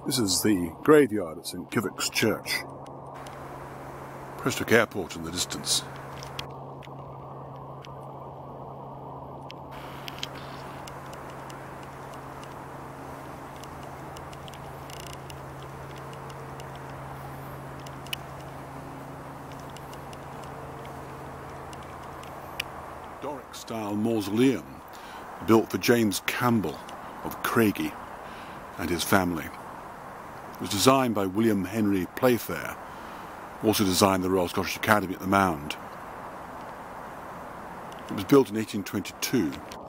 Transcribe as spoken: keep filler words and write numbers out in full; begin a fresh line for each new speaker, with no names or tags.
This is the graveyard at St Quivox Church. Prestwick Airport in the distance. Doric style mausoleum built for James Campbell of Craigie and his family. It was designed by William Henry Playfair, also designed the Royal Scottish Academy at the Mound. It was built in eighteen twenty-two.